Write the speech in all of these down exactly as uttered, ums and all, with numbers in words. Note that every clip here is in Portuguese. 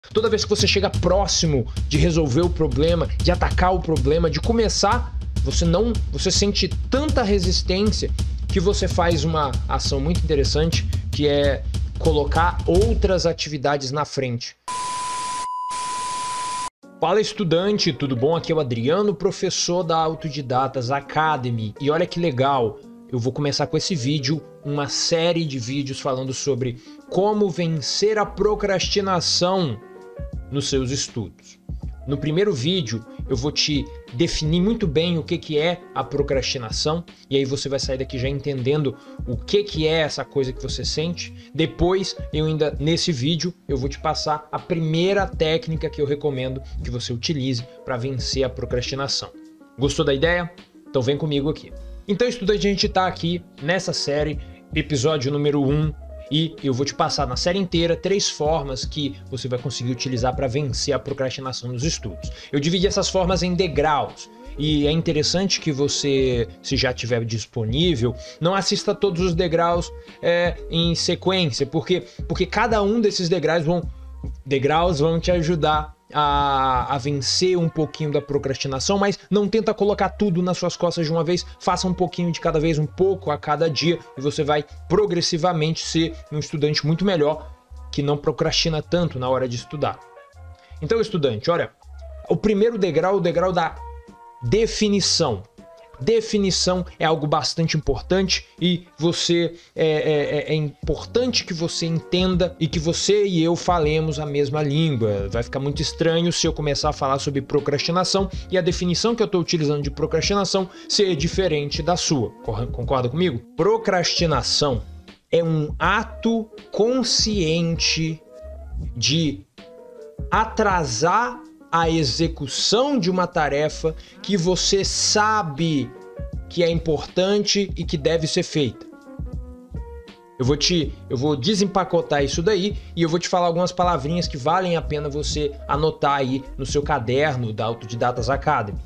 Toda vez que você chega próximo de resolver o problema, de atacar o problema, de começar, você não, você sente tanta resistência que você faz uma ação muito interessante, que é colocar outras atividades na frente. Fala, estudante, tudo bom? Aqui é o Adriano, professor da Autodidatas Academy. E olha que legal, eu vou começar com esse vídeo, uma série de vídeos falando sobre como vencer a procrastinação nos seus estudos. No primeiro vídeo, eu vou te definir muito bem o que que é a procrastinação, e aí você vai sair daqui já entendendo o que que é essa coisa que você sente. Depois, eu ainda nesse vídeo, eu vou te passar a primeira técnica que eu recomendo que você utilize para vencer a procrastinação. Gostou da ideia? Então vem comigo aqui. Então, estudante, a gente está aqui nessa série, episódio número um, e eu vou te passar na série inteira três formas que você vai conseguir utilizar para vencer a procrastinação nos estudos. Eu dividi essas formas em degraus e é interessante que você, se já tiver disponível, não assista todos os degraus é, em sequência, porque, porque cada um desses degraus vão, degraus vão te ajudar A, a vencer um pouquinho da procrastinação, mas não tenta colocar tudo nas suas costas de uma vez, faça um pouquinho de cada vez, um pouco a cada dia, e você vai progressivamente ser um estudante muito melhor, que não procrastina tanto na hora de estudar. Então, estudante, olha, o primeiro degrau é o degrau da definição. Definição é algo bastante importante e você é, é, é importante que você entenda e que você e eu falemos a mesma língua. Vai ficar muito estranho se eu começar a falar sobre procrastinação e a definição que eu estou utilizando de procrastinação ser diferente da sua. Concorda comigo? Procrastinação é um ato consciente de atrasar a execução de uma tarefa que você sabe que é importante e que deve ser feita. Eu vou te, eu vou desempacotar isso daí e eu vou te falar algumas palavrinhas que valem a pena você anotar aí no seu caderno da Autodidatas Academy.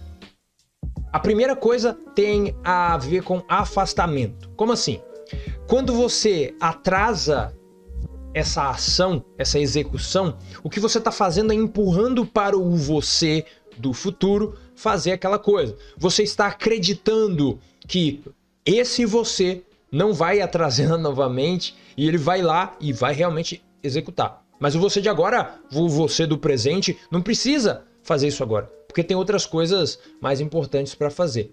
A primeira coisa tem a ver com afastamento. Como assim? Quando você atrasa essa ação, essa execução, o que você está fazendo é empurrando para o você do futuro fazer aquela coisa. Você está acreditando que esse você não vai atrasar novamente e ele vai lá e vai realmente executar. Mas o você de agora, o você do presente, não precisa fazer isso agora, porque tem outras coisas mais importantes para fazer.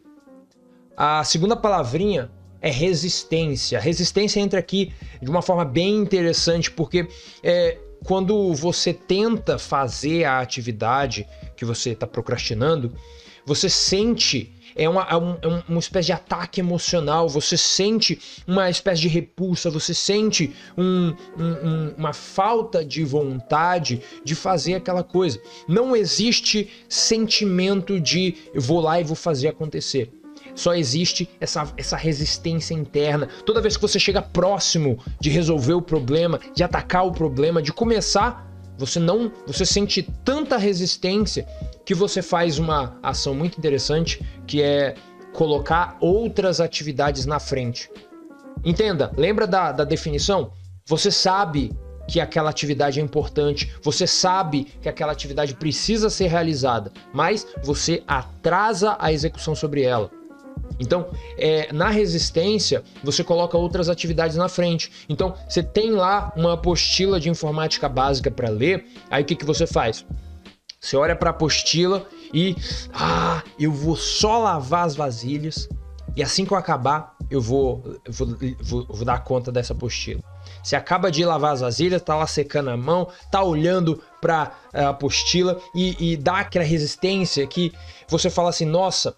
A segunda palavrinha é resistência. Resistência entra aqui de uma forma bem interessante, porque é, quando você tenta fazer a atividade que você está procrastinando, você sente é uma, é um, é uma espécie de ataque emocional, você sente uma espécie de repulsa, você sente um, um, uma falta de vontade de fazer aquela coisa. Não existe sentimento de eu vou lá e vou fazer acontecer. Só existe essa, essa resistência interna. Toda vez que você chega próximo de resolver o problema, de atacar o problema, de começar, você não, você sente tanta resistência que você faz uma ação muito interessante, que é colocar outras atividades na frente. Entenda, lembra da, da definição? Você sabe que aquela atividade é importante, você sabe que aquela atividade precisa ser realizada, mas você atrasa a execução sobre ela. Então, é, na resistência, você coloca outras atividades na frente. Então, você tem lá uma apostila de informática básica para ler, aí o que, que você faz? Você olha para a apostila e... Ah, eu vou só lavar as vasilhas e assim que eu acabar, eu vou, eu vou, vou, vou dar conta dessa apostila. Você acaba de lavar as vasilhas, tá lá secando a mão, tá olhando para a apostila e, e dá aquela resistência que você fala assim, nossa...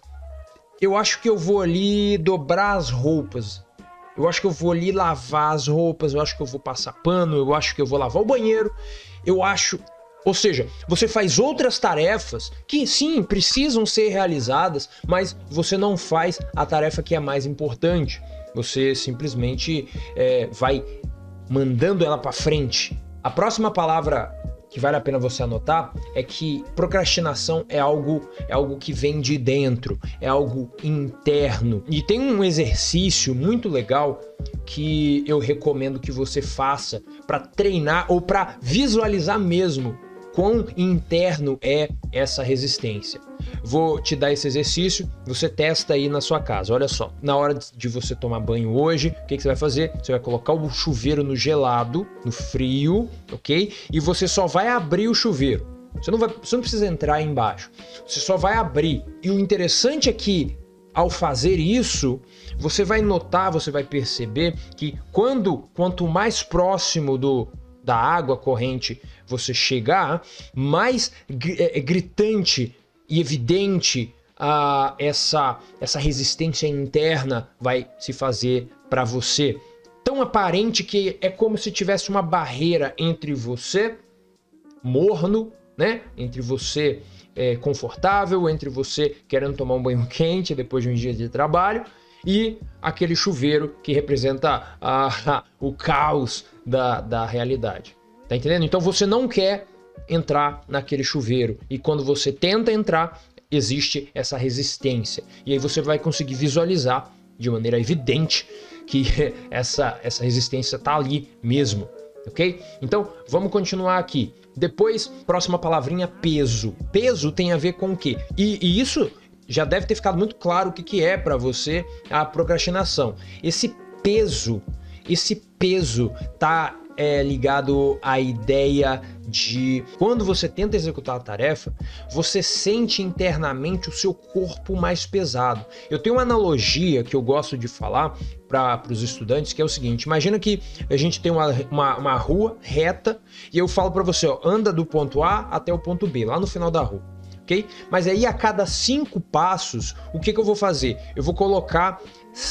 Eu acho que eu vou ali dobrar as roupas, eu acho que eu vou ali lavar as roupas, eu acho que eu vou passar pano, eu acho que eu vou lavar o banheiro, eu acho... Ou seja, você faz outras tarefas que sim, precisam ser realizadas, mas você não faz a tarefa que é mais importante. Você simplesmente é, vai mandando ela para frente. A próxima palavra que vale a pena você anotar é que procrastinação é algo, é algo que vem de dentro, é algo interno. E tem um exercício muito legal que eu recomendo que você faça para treinar ou para visualizar mesmo quão interno é essa resistência. Vou te dar esse exercício, você testa aí na sua casa. Olha só, na hora de você tomar banho hoje, o que, que você vai fazer? Você vai colocar o chuveiro no gelado, no frio, ok? E você só vai abrir o chuveiro. Você não, vai, você não precisa entrar aí embaixo. Você só vai abrir. E o interessante é que, ao fazer isso, você vai notar, você vai perceber que quando, quanto mais próximo do, da água corrente você chegar, mais gritante e evidente ah, essa, essa resistência interna vai se fazer para você. Tão aparente que é como se tivesse uma barreira entre você, morno, né? Entre você é, confortável, entre você querendo tomar um banho quente depois de um dia de trabalho e aquele chuveiro que representa ah, o caos da, da realidade. Tá entendendo? Então você não quer entrar naquele chuveiro e quando você tenta entrar, existe essa resistência. E aí você vai conseguir visualizar de maneira evidente que essa, essa resistência tá ali mesmo, ok? Então vamos continuar aqui. Depois, próxima palavrinha, peso. Peso tem a ver com o quê? E, e isso já deve ter ficado muito claro o que, que é para você a procrastinação. Esse peso, esse peso tá é, ligado à ideia de quando você tenta executar a tarefa, você sente internamente o seu corpo mais pesado. Eu tenho uma analogia que eu gosto de falar para os estudantes, que é o seguinte: imagina que a gente tem uma, uma, uma rua reta e eu falo para você, ó, anda do ponto A até o ponto B, lá no final da rua. Okay? Mas aí a cada cinco passos, o que, que eu vou fazer? Eu vou colocar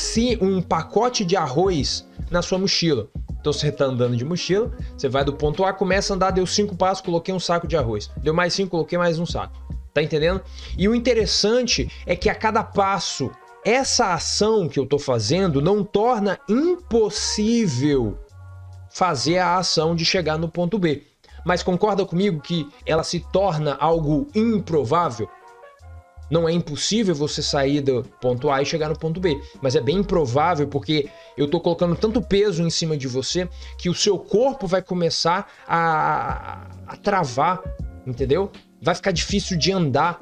um pacote de arroz na sua mochila. Então você está andando de mochila, você vai do ponto A, começa a andar, deu cinco passos, coloquei um saco de arroz. Deu mais cinco, coloquei mais um saco. Tá entendendo? E o interessante é que a cada passo, essa ação que eu estou fazendo não torna impossível fazer a ação de chegar no ponto B. Mas concorda comigo que ela se torna algo improvável? Não é impossível você sair do ponto A e chegar no ponto B, mas é bem improvável porque eu estou colocando tanto peso em cima de você que o seu corpo vai começar a, a travar, entendeu? Vai ficar difícil de andar.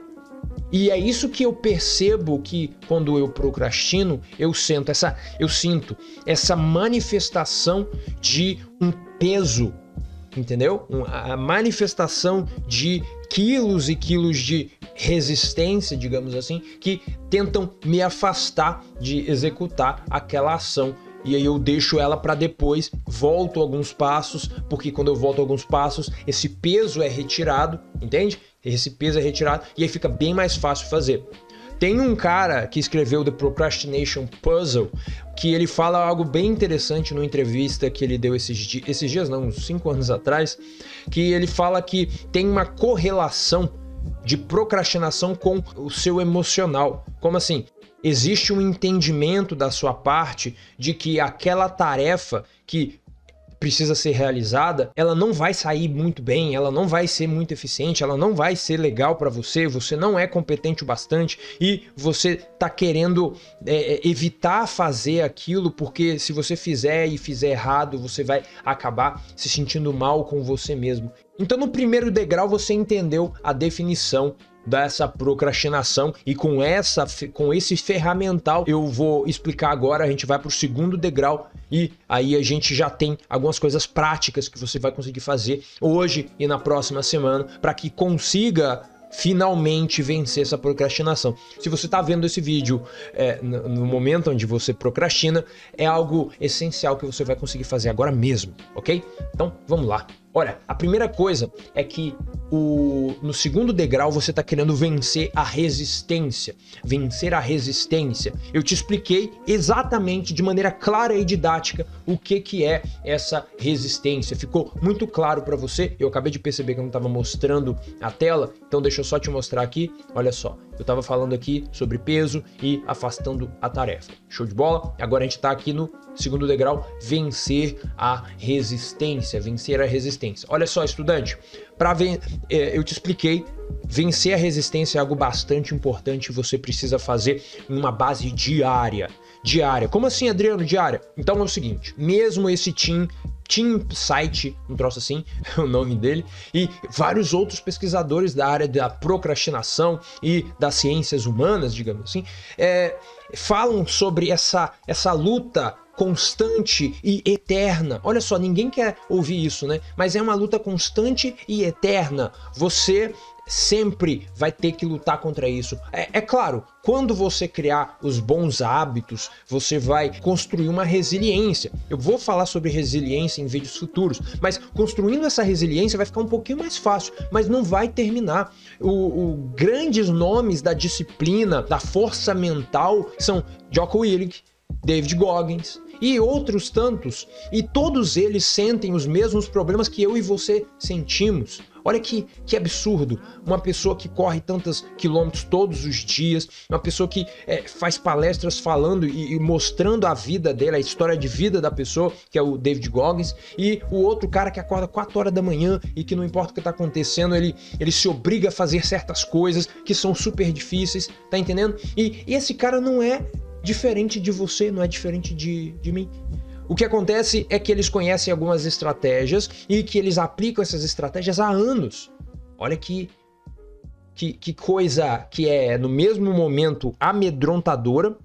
E é isso que eu percebo que quando eu procrastino, eu sinto essa, eu sinto essa manifestação de um peso, entendeu? A manifestação de quilos e quilos de resistência, digamos assim, que tentam me afastar de executar aquela ação. E aí eu deixo ela para depois, volto alguns passos, porque quando eu volto alguns passos, esse peso é retirado, entende? Esse peso é retirado e aí fica bem mais fácil fazer. Tem um cara que escreveu The Procrastination Puzzle, que ele fala algo bem interessante numa entrevista que ele deu esses, di esses dias, não, uns cinco anos atrás, que ele fala que tem uma correlação de procrastinação com o seu emocional. Como assim? Existe um entendimento da sua parte de que aquela tarefa que precisa ser realizada, ela não vai sair muito bem, ela não vai ser muito eficiente, ela não vai ser legal para você, você não é competente o bastante e você tá querendo é, evitar fazer aquilo porque se você fizer e fizer errado, você vai acabar se sentindo mal com você mesmo. Então no primeiro degrau você entendeu a definição dessa procrastinação e com, essa, com esse ferramental eu vou explicar agora, a gente vai para o segundo degrau e aí a gente já tem algumas coisas práticas que você vai conseguir fazer hoje e na próxima semana para que consiga finalmente vencer essa procrastinação. Se você está vendo esse vídeo é, no momento onde você procrastina, é algo essencial que você vai conseguir fazer agora mesmo, ok? Então vamos lá. Olha, a primeira coisa é que o, no segundo degrau você está querendo vencer a resistência. Vencer a resistência. Eu te expliquei exatamente, de maneira clara e didática, o que, que é essa resistência. Ficou muito claro para você? Eu acabei de perceber que eu não estava mostrando a tela, então deixa eu só te mostrar aqui. Olha só, eu estava falando aqui sobre peso e afastando a tarefa. Show de bola? Agora a gente está aqui no segundo degrau, vencer a resistência. Vencer a resistência. Olha só, estudante, para ver, eu te expliquei, vencer a resistência é algo bastante importante, você precisa fazer em uma base diária. Diária. Como assim, Adriano, diária? Então é o seguinte, mesmo esse Tim Tim Site, um troço assim, o nome dele, e vários outros pesquisadores da área da procrastinação e das ciências humanas, digamos assim, é, falam sobre essa, essa luta constante e eterna. Olha só, ninguém quer ouvir isso, né? Mas é uma luta constante e eterna. Você sempre vai ter que lutar contra isso. É, é claro, quando você criar os bons hábitos, você vai construir uma resiliência. Eu vou falar sobre resiliência em vídeos futuros, mas construindo essa resiliência vai ficar um pouquinho mais fácil, mas não vai terminar. O, o grandes nomes da disciplina, da força mental, são Jocko Willink, David Goggins e outros tantos, e todos eles sentem os mesmos problemas que eu e você sentimos. Olha que, que absurdo, uma pessoa que corre tantos quilômetros todos os dias, uma pessoa que é, faz palestras falando e, e mostrando a vida dele, a história de vida da pessoa, que é o David Goggins, e o outro cara que acorda quatro horas da manhã e que não importa o que está acontecendo, ele, ele se obriga a fazer certas coisas que são super difíceis, tá entendendo? E, e esse cara não é diferente de você, não é diferente de, de mim. O que acontece é que eles conhecem algumas estratégias e que eles aplicam essas estratégias há anos. Olha que, que, que coisa que é, no mesmo momento, amedrontadora,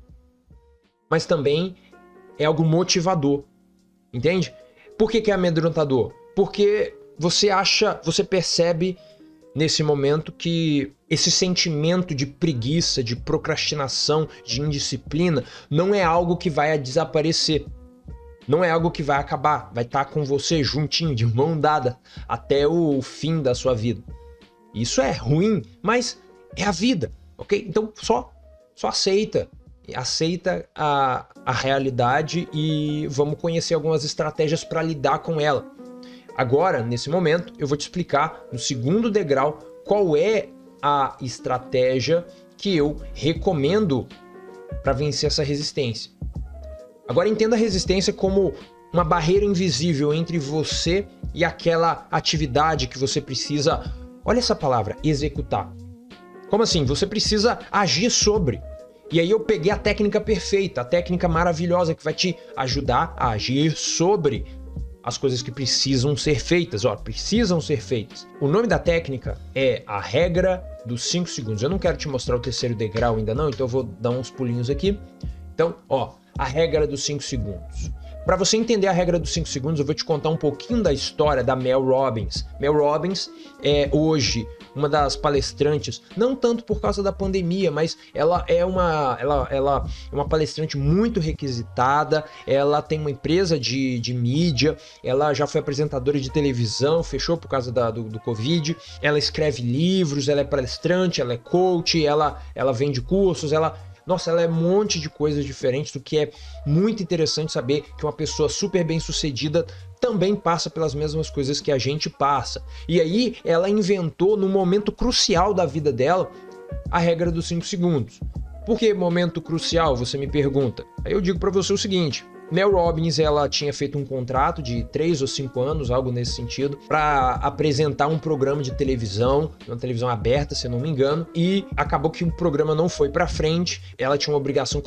mas também é algo motivador. Entende? Por que que é amedrontador? Porque você acha, você percebe nesse momento que esse sentimento de preguiça, de procrastinação, de indisciplina, não é algo que vai desaparecer. Não é algo que vai acabar, vai estar com você juntinho, de mão dada, até o fim da sua vida. Isso é ruim, mas é a vida, ok? Então só, só aceita, aceita a, a realidade e vamos conhecer algumas estratégias para lidar com ela. Agora, nesse momento, eu vou te explicar no segundo degrau qual é a estratégia que eu recomendo para vencer essa resistência. Agora entenda a resistência como uma barreira invisível entre você e aquela atividade que você precisa, olha essa palavra, executar. Como assim? Você precisa agir sobre. E aí eu peguei a técnica perfeita, a técnica maravilhosa que vai te ajudar a agir sobre as coisas que precisam ser feitas, ó, precisam ser feitas. O nome da técnica é a regra dos cinco segundos. Eu não quero te mostrar o terceiro degrau ainda não, então eu vou dar uns pulinhos aqui. Então, ó, a regra dos cinco segundos. Para você entender a regra dos cinco segundos, eu vou te contar um pouquinho da história da Mel Robbins. Mel Robbins é hoje uma das palestrantes, não tanto por causa da pandemia, mas ela é uma, ela, ela é uma palestrante muito requisitada, ela tem uma empresa de, de mídia, ela já foi apresentadora de televisão, fechou por causa da, do, do Covid, ela escreve livros, ela é palestrante, ela é coach, ela, ela vende cursos, ela... Nossa, ela é um monte de coisas diferentes, do que é muito interessante saber que uma pessoa super bem sucedida também passa pelas mesmas coisas que a gente passa. E aí ela inventou, no momento crucial da vida dela, a regra dos cinco segundos. Por que momento crucial, você me pergunta? Aí eu digo para você o seguinte: Mel Robbins, ela tinha feito um contrato de três ou cinco anos, algo nesse sentido, para apresentar um programa de televisão, uma televisão aberta, se eu não me engano, e acabou que o programa não foi para frente. Ela tinha uma obrigação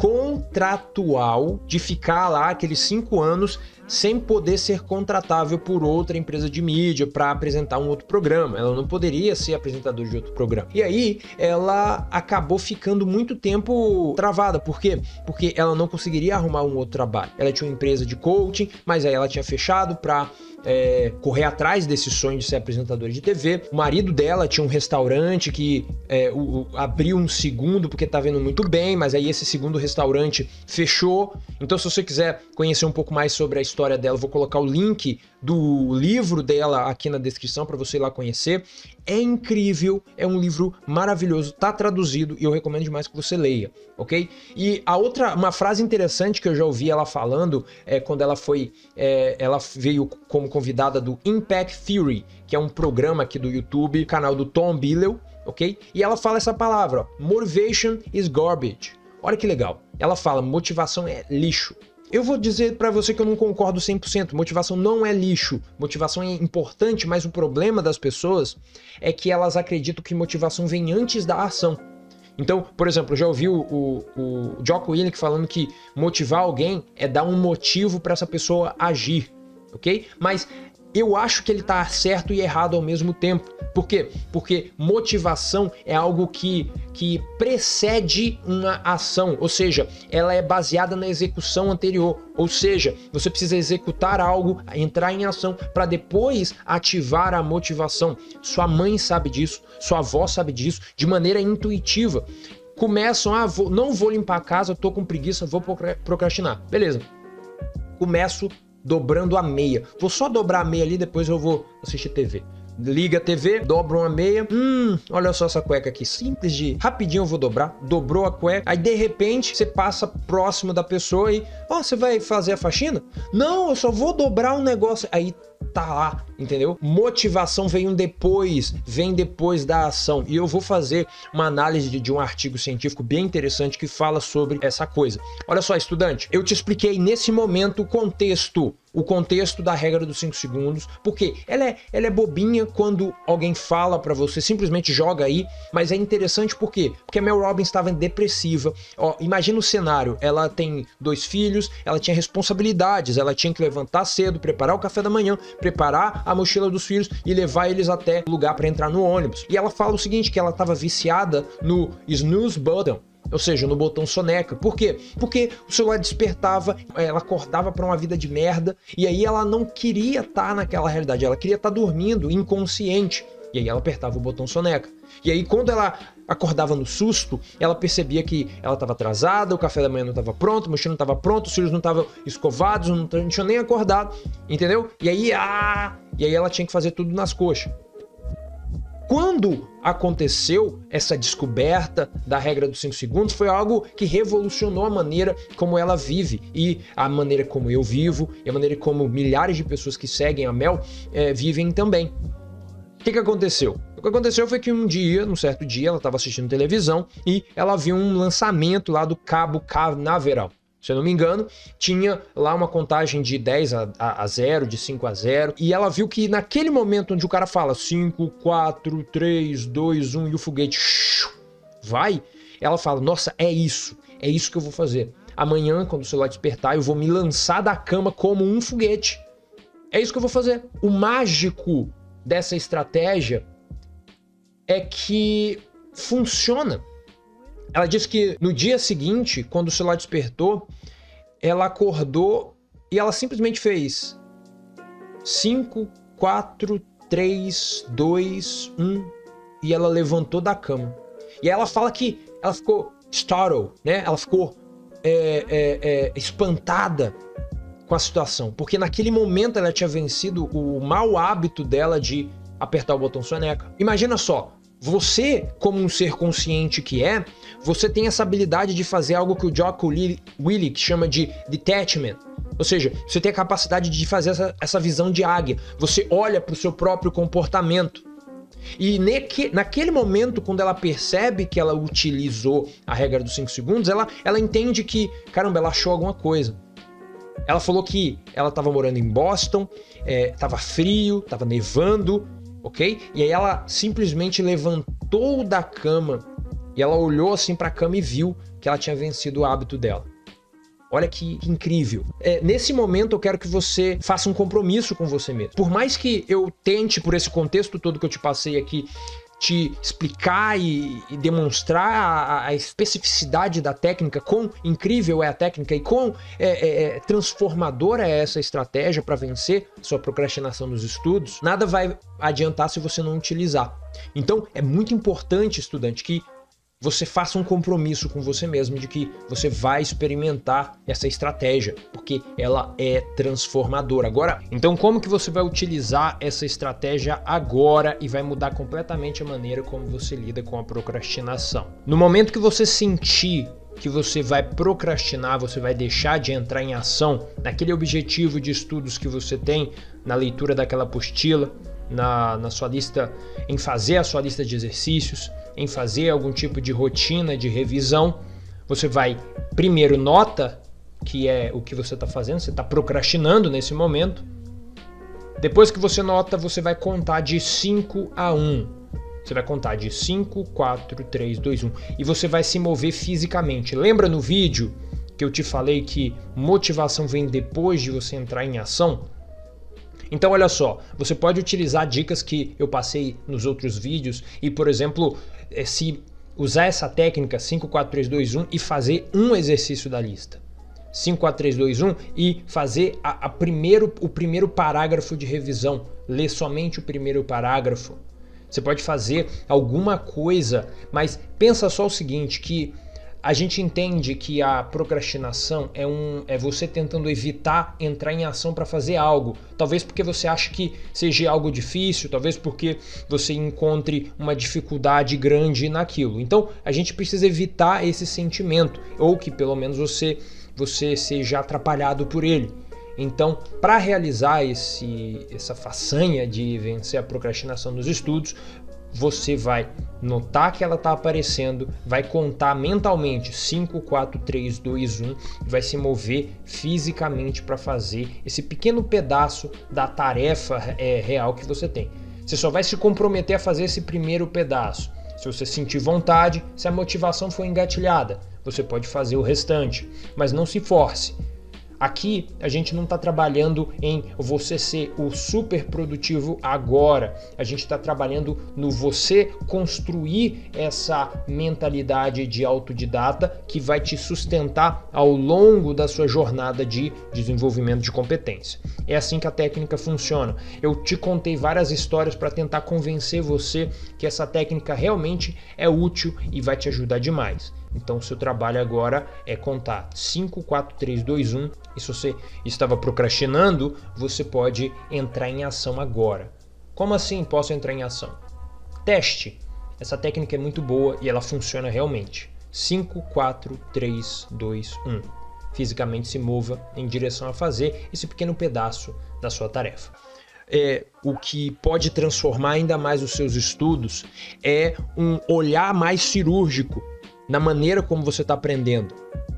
contratual de ficar lá aqueles cinco anos sem poder ser contratável por outra empresa de mídia para apresentar um outro programa. Ela não poderia ser apresentadora de outro programa. E aí ela acabou ficando muito tempo travada. Por quê? Porque ela não conseguiria arrumar um outro trabalho. Ela tinha uma empresa de coaching, mas aí ela tinha fechado para É, correr atrás desse sonho de ser apresentadora de T V. O marido dela tinha um restaurante que é, o, o, abriu um segundo porque tá vendo muito bem, mas aí esse segundo restaurante fechou. Então, se você quiser conhecer um pouco mais sobre a história dela, eu vou colocar o link do livro dela aqui na descrição para você ir lá conhecer. É incrível, é um livro maravilhoso, tá traduzido e eu recomendo demais que você leia, ok? E a outra, uma frase interessante que eu já ouvi ela falando é quando ela foi, é, ela veio como convidada do Impact Theory, que é um programa aqui do YouTube, canal do Tom Bilyeu, ok? E ela fala essa palavra, ó, motivation is garbage. Olha que legal. Ela fala, motivação é lixo. Eu vou dizer para você que eu não concordo cem por cento. Motivação não é lixo. Motivação é importante, mas o problema das pessoas é que elas acreditam que motivação vem antes da ação. Então, por exemplo, eu já ouvi o, o, o Jocko Willink falando que motivar alguém é dar um motivo para essa pessoa agir. ok? Mas eu acho que ele tá certo e errado ao mesmo tempo. Por quê? Porque motivação é algo que, que precede uma ação, ou seja, ela é baseada na execução anterior. Ou seja, você precisa executar algo, entrar em ação, para depois ativar a motivação. Sua mãe sabe disso, sua avó sabe disso, de maneira intuitiva. Começam, ah, vou, não vou limpar a casa, tô com preguiça, vou procrastinar. Beleza. Começo dobrando a meia. Vou só dobrar a meia ali, depois eu vou assistir T V. Liga a T V, dobra uma meia. Hum, olha só essa cueca aqui. Simples de... Rapidinho eu vou dobrar. Dobrou a cueca. Aí, de repente, você passa próximo da pessoa e... Ó, oh, você vai fazer a faxina? Não, eu só vou dobrar um negócio. Aí tá lá, entendeu? Motivação vem depois, vem depois da ação. E eu vou fazer uma análise de, de um artigo científico bem interessante que fala sobre essa coisa. Olha só, estudante, eu te expliquei nesse momento o contexto, o contexto da regra dos cinco segundos, porque ela é, ela é bobinha quando alguém fala pra você, simplesmente joga aí, mas é interessante por quê? Porque a Mel Robbins estava depressiva. Ó, imagina o cenário, ela tem dois filhos, ela tinha responsabilidades, ela tinha que levantar cedo, preparar o café da manhã, preparar a mochila dos filhos e levar eles até o lugar para entrar no ônibus. E ela fala o seguinte, que ela estava viciada no snooze button, ou seja, no botão soneca. Por quê? Porque o celular despertava, ela acordava para uma vida de merda, e aí ela não queria estar naquela realidade, ela queria estar dormindo, inconsciente. E aí ela apertava o botão soneca. E aí quando ela acordava no susto, ela percebia que ela estava atrasada, o café da manhã não estava pronto, o mochila não estava pronto, os filhos não estavam escovados, não, não tinham nem acordado, entendeu? E aí, ah, e aí ela tinha que fazer tudo nas coxas. Quando aconteceu essa descoberta da regra dos cinco segundos, foi algo que revolucionou a maneira como ela vive e a maneira como eu vivo e a maneira como milhares de pessoas que seguem a Mel é, vivem também. O que, que aconteceu? O que aconteceu foi que um dia, num certo dia, ela estava assistindo televisão e ela viu um lançamento lá do Cabo Canaveral. Se eu não me engano, tinha lá uma contagem de dez a zero, de cinco a zero, e ela viu que naquele momento onde o cara fala cinco, quatro, três, dois, um e o foguete vai, ela fala, nossa, é isso, é isso que eu vou fazer. Amanhã, quando o celular despertar, eu vou me lançar da cama como um foguete. É isso que eu vou fazer. O mágico dessa estratégia é que funciona. Ela disse que no dia seguinte, quando o celular despertou, ela acordou e ela simplesmente fez cinco, quatro, três, dois, um e ela levantou da cama. E ela fala que ela ficou startled, né? Ela ficou é, é, é, espantada com a situação, porque naquele momento ela tinha vencido o mau hábito dela de apertar o botão soneca. Imagina só, você, como um ser consciente que é, você tem essa habilidade de fazer algo que o Jocko Willink chama de detachment. Ou seja, você tem a capacidade de fazer essa, essa visão de águia. Você olha para o seu próprio comportamento. E neque, naquele momento, quando ela percebe que ela utilizou a regra dos cinco segundos, ela, ela entende que, caramba, ela achou alguma coisa. Ela falou que ela estava morando em Boston, estava é, frio, estava nevando, ok? E aí ela simplesmente levantou da cama e ela olhou assim para a cama e viu que ela tinha vencido o hábito dela. Olha que, que incrível. É, nesse momento eu quero que você faça um compromisso com você mesmo. Por mais que eu tente, por esse contexto todo que eu te passei aqui, te explicar e, e demonstrar a, a especificidade da técnica, quão incrível é a técnica e quão é, é, é, transformadora é essa estratégia para vencer sua procrastinação nos estudos, nada vai adiantar se você não utilizar. Então é muito importante, estudante, que você faça um compromisso com você mesmo de que você vai experimentar essa estratégia, porque ela é transformadora. Agora, então como que você vai utilizar essa estratégia agora e vai mudar completamente a maneira como você lida com a procrastinação? No momento que você sentir que você vai procrastinar, você vai deixar de entrar em ação naquele objetivo de estudos que você tem, na leitura daquela apostila, na, na sua lista, em fazer a sua lista de exercícios, em fazer algum tipo de rotina de revisão, você vai, primeiro, nota que é o que você está fazendo, você está procrastinando nesse momento. Depois que você nota, você vai contar de cinco a um. Você vai contar de cinco, quatro, três, dois, um. E você vai se mover fisicamente. Lembra no vídeo que eu te falei que motivação vem depois de você entrar em ação? Então olha só, você pode utilizar dicas que eu passei nos outros vídeos e, por exemplo, se usar essa técnica cinco, quatro, três, dois, um e fazer um exercício da lista. cinco, quatro, três, dois, um e fazer a, a primeiro, o primeiro parágrafo de revisão. Ler somente o primeiro parágrafo. Você pode fazer alguma coisa, mas pensa só o seguinte, que a gente entende que a procrastinação é, um, é você tentando evitar entrar em ação para fazer algo. Talvez porque você acha que seja algo difícil, talvez porque você encontre uma dificuldade grande naquilo. Então a gente precisa evitar esse sentimento, ou que pelo menos você, você seja atrapalhado por ele. Então, para realizar esse, essa façanha de vencer a procrastinação nos estudos, você vai notar que ela está aparecendo, vai contar mentalmente cinco, quatro, três, dois, um e vai se mover fisicamente para fazer esse pequeno pedaço da tarefa é, real que você tem. Você só vai se comprometer a fazer esse primeiro pedaço. Se você sentir vontade, se a motivação for engatilhada, você pode fazer o restante, mas não se force. Aqui a gente não está trabalhando em você ser o super produtivo agora, a gente está trabalhando no você construir essa mentalidade de autodidata que vai te sustentar ao longo da sua jornada de desenvolvimento de competência. É assim que a técnica funciona. Eu te contei várias histórias para tentar convencer você que essa técnica realmente é útil e vai te ajudar demais. Então, o seu trabalho agora é contar cinco, quatro, três, dois, um. E se você estava procrastinando, você pode entrar em ação agora. Como assim posso entrar em ação? Teste. Essa técnica é muito boa e ela funciona realmente. cinco, quatro, três, dois, um. Fisicamente se mova em direção a fazer esse pequeno pedaço da sua tarefa. É, o que pode transformar ainda mais os seus estudos é um olhar mais cirúrgico na maneira como você está aprendendo.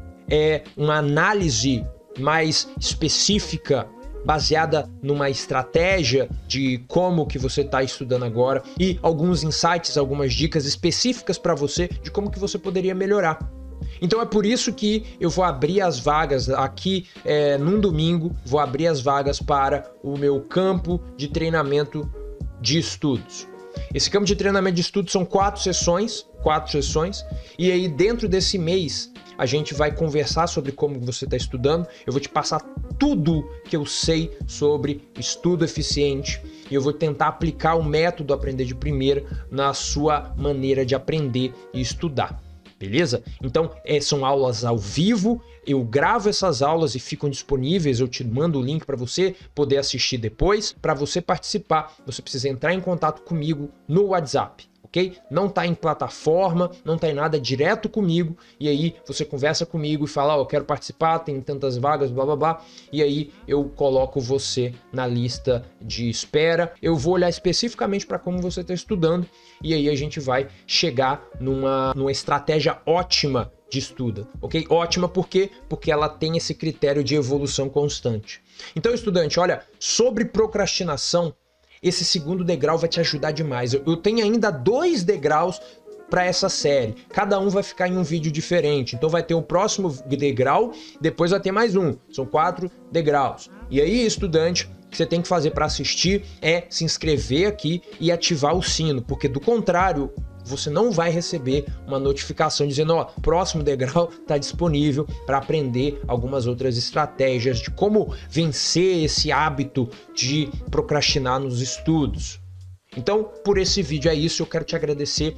É uma análise mais específica, baseada numa estratégia de como que você está estudando agora e alguns insights, algumas dicas específicas para você de como que você poderia melhorar. Então é por isso que eu vou abrir as vagas aqui é, num domingo, vou abrir as vagas para o meu campo de treinamento de estudos. Esse campo de treinamento de estudos são quatro sessões, quatro sessões, e aí dentro desse mês a gente vai conversar sobre como você está estudando. Eu vou te passar tudo que eu sei sobre estudo eficiente e eu vou tentar aplicar o método Aprender de Primeira na sua maneira de aprender e estudar. Beleza? Então, é, são aulas ao vivo, eu gravo essas aulas e ficam disponíveis, eu te mando o link para você poder assistir depois. Para você participar, você precisa entrar em contato comigo no WhatsApp, ok? Não tá em plataforma, não tá em nada, é direto comigo, e aí você conversa comigo e fala, ó, oh, eu quero participar, tem tantas vagas, blá blá blá, e aí eu coloco você na lista de espera. Eu vou olhar especificamente para como você está estudando, e aí a gente vai chegar numa, numa estratégia ótima de estudo, ok? Ótima por quê? Porque ela tem esse critério de evolução constante. Então, estudante, olha, sobre procrastinação, esse segundo degrau vai te ajudar demais. Eu, eu tenho ainda dois degraus para essa série. Cada um vai ficar em um vídeo diferente. Então vai ter o próximo degrau, depois vai ter mais um. São quatro degraus. E aí, estudante, o que você tem que fazer para assistir é se inscrever aqui e ativar o sino, porque do contrário, você não vai receber uma notificação dizendo, ó, próximo degrau está disponível para aprender algumas outras estratégias de como vencer esse hábito de procrastinar nos estudos. Então, por esse vídeo é isso, eu quero te agradecer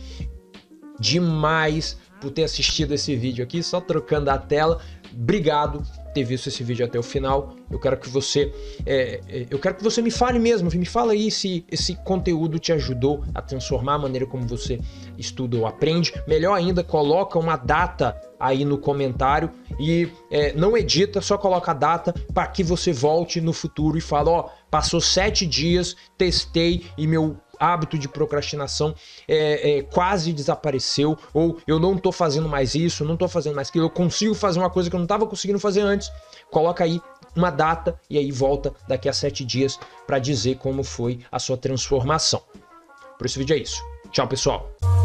demais por ter assistido esse vídeo aqui, só trocando a tela. Obrigado por ter visto esse vídeo até o final. Eu quero que você é, eu quero que você me fale mesmo, me fala aí se esse conteúdo te ajudou a transformar a maneira como você estuda ou aprende. Melhor ainda, coloca uma data aí no comentário e é, não edita, só coloca a data para que você volte no futuro e fala, ó, passou sete dias, testei e meu hábito de procrastinação é, é, quase desapareceu, ou eu não tô fazendo mais isso, não tô fazendo mais aquilo, eu consigo fazer uma coisa que eu não estava conseguindo fazer antes. Coloca aí uma data e aí volta daqui a sete dias para dizer como foi a sua transformação. Por esse vídeo é isso. Tchau, pessoal!